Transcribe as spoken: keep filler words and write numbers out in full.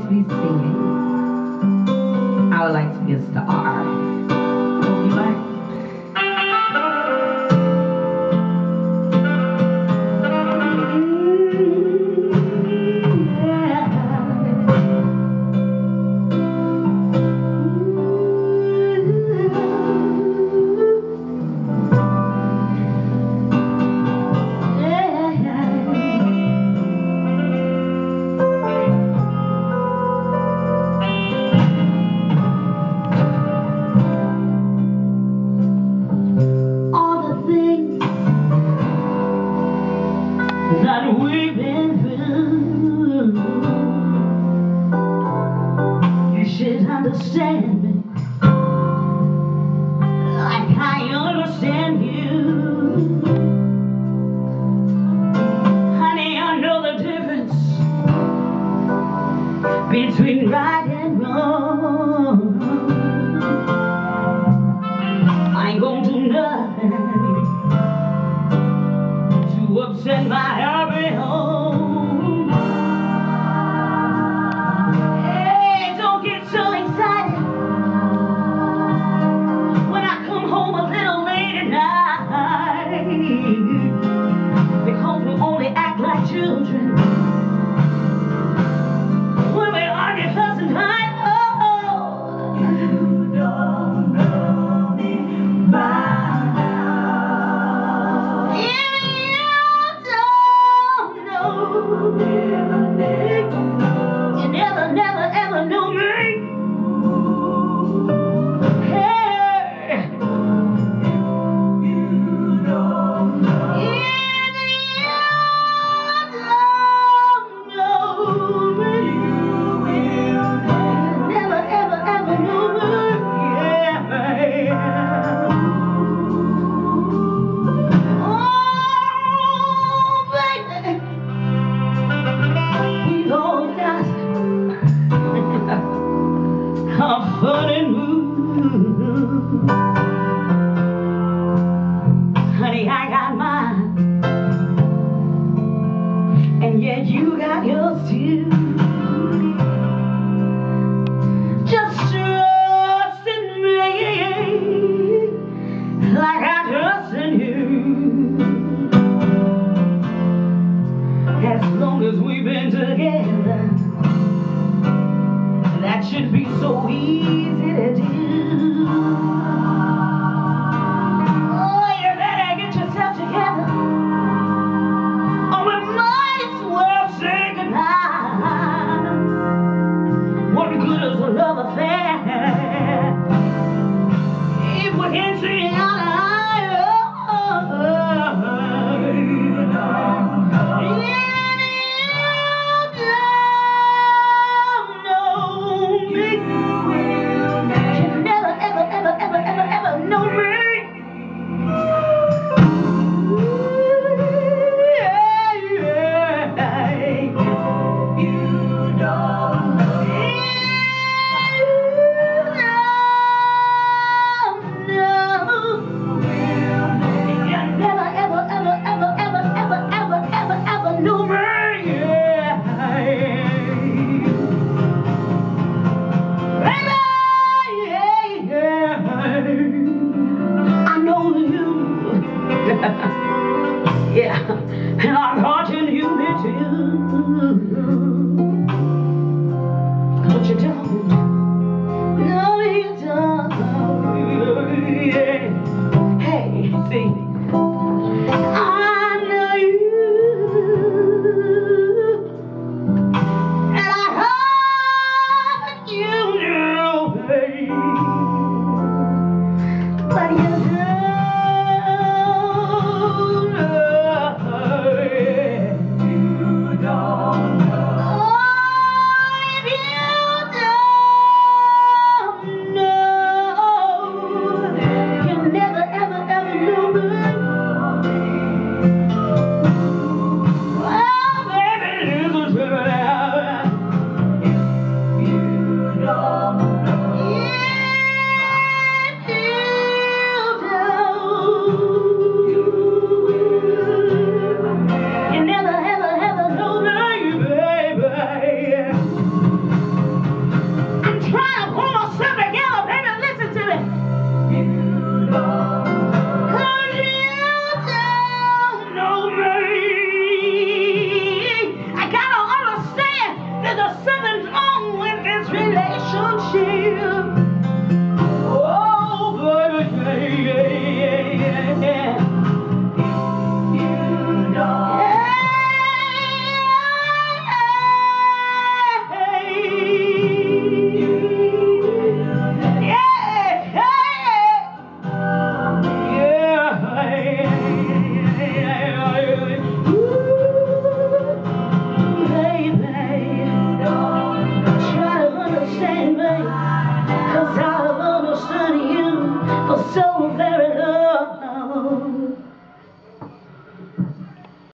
to be singing. I would like to be a star. Hope you like. That we've been through, you should understand me like I understand you. Honey, I know the difference between right and wrong. I ain't gonna do nothing to upset my happy home. Hey, don't get so excited when I come home a little late at night, because we only act like children when we argue, fuss, and fight. Oh, you don't know me by you never, never, ever knew me. Hey, you don't know. If you don't know me, you will never, ever, ever know me. Yeah. Oh, baby. We've all got a funny mood. Honey, I got mine, and yet you got yours too. Just trust in me like I trust in you. As long as we've been together, that should be so easy to do.